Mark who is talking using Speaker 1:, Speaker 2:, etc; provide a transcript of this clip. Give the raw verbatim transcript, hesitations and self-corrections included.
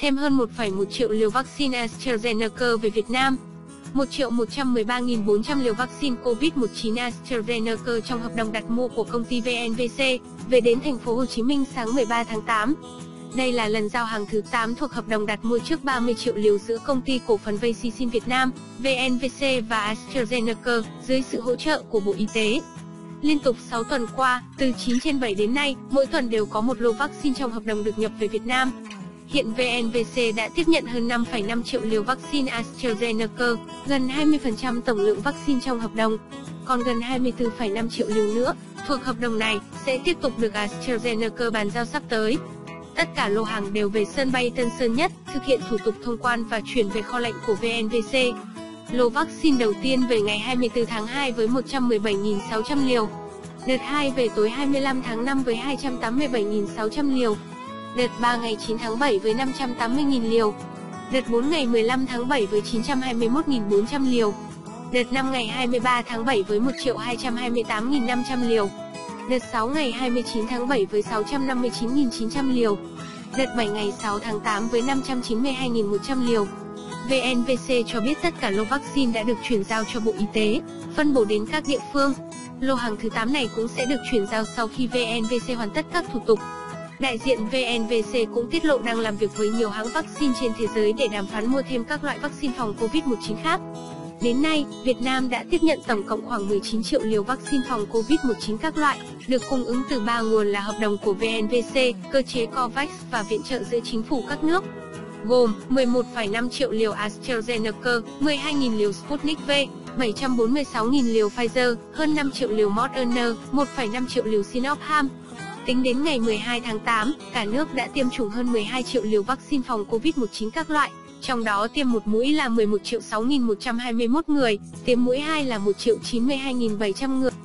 Speaker 1: thêm hơn một phẩy một triệu liều vaccine AstraZeneca về Việt Nam. một triệu một trăm mười ba nghìn bốn trăm liều vaccine Covid mười chín AstraZeneca trong hợp đồng đặt mua của công ty vê en vê xê về đến thành phố Hồ Chí Minh sáng mười ba tháng tám. Đây là lần giao hàng thứ tám thuộc hợp đồng đặt mua trước ba mươi triệu liều giữa công ty cổ phần Vaccine Việt Nam, vê en vê xê và AstraZeneca dưới sự hỗ trợ của Bộ Y tế. Liên tục sáu tuần qua, từ chín trên bảy đến nay, mỗi tuần đều có một lô vaccine trong hợp đồng được nhập về Việt Nam. Hiện vê en vê xê đã tiếp nhận hơn năm phẩy năm triệu liều vaccine AstraZeneca, gần hai mươi phần trăm tổng lượng vaccine trong hợp đồng. Còn gần hai mươi tư phẩy năm triệu liều nữa, thuộc hợp đồng này, sẽ tiếp tục được AstraZeneca bàn giao sắp tới. Tất cả lô hàng đều về sân bay Tân Sơn Nhất, thực hiện thủ tục thông quan và chuyển về kho lạnh của vê en vê xê. Lô vaccine đầu tiên về ngày hai mươi tư tháng hai với một trăm mười bảy nghìn sáu trăm liều. Đợt hai về tối hai mươi lăm tháng năm với hai trăm tám mươi bảy nghìn sáu trăm liều. Đợt ba ngày chín tháng bảy với năm trăm tám mươi nghìn liều. Đợt bốn ngày mười lăm tháng bảy với chín trăm hai mươi mốt nghìn bốn trăm liều. Đợt năm ngày hai mươi ba tháng bảy với một triệu hai trăm hai mươi tám nghìn năm trăm liều. Đợt sáu ngày hai mươi chín tháng bảy với sáu trăm năm mươi chín nghìn chín trăm liều. Đợt bảy ngày sáu tháng tám với năm trăm chín mươi hai nghìn một trăm liều. vê en vê xê cho biết tất cả lô vaccine đã được chuyển giao cho Bộ Y tế, phân bổ đến các địa phương. Lô hàng thứ tám này cũng sẽ được chuyển giao sau khi vê en vê xê hoàn tất các thủ tục. Đại diện vê en vê xê cũng tiết lộ đang làm việc với nhiều hãng vaccine trên thế giới để đàm phán mua thêm các loại vaccine phòng Covid mười chín khác. Đến nay, Việt Nam đã tiếp nhận tổng cộng khoảng mười chín triệu liều vaccine phòng Covid mười chín các loại, được cung ứng từ ba nguồn là hợp đồng của vê en vê xê, cơ chế COVAX và viện trợ giữa chính phủ các nước, gồm mười một phẩy năm triệu liều AstraZeneca, mười hai nghìn liều Sputnik V, bảy trăm bốn mươi sáu nghìn liều Pfizer, hơn năm triệu liều Moderna, một phẩy năm triệu liều Sinopharm. Tính đến ngày mười hai tháng tám, cả nước đã tiêm chủng hơn mười hai triệu liều vaccine phòng Covid mười chín các loại, trong đó tiêm một mũi là mười một triệu sáu nghìn một trăm hai mươi mốt người, tiêm mũi hai là một triệu chín mươi hai nghìn bảy trăm người.